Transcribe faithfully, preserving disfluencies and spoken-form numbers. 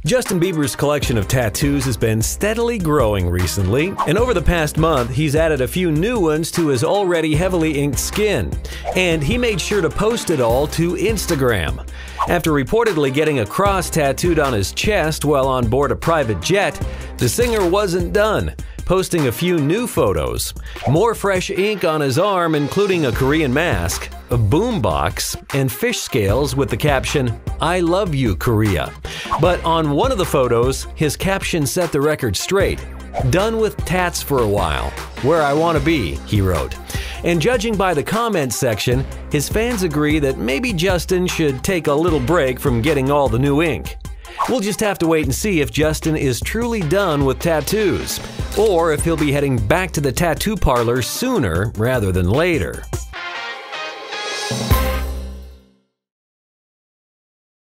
Justin Bieber's collection of tattoos has been steadily growing recently, and over the past month, he's added a few new ones to his already heavily inked skin. And he made sure to post it all to Instagram. After reportedly getting a cross tattooed on his chest while on board a private jet, the singer wasn't done, posting a few new photos. More fresh ink on his arm, including a Korean mask, a boombox, and fish scales with the caption, "I love you, Korea." But on one of the photos, his caption set the record straight. "Done with tats for a while. Where I want to be," he wrote. And judging by the comments section, his fans agree that maybe Justin should take a little break from getting all the new ink. We'll just have to wait and see if Justin is truly done with tattoos, or if he'll be heading back to the tattoo parlor sooner rather than later.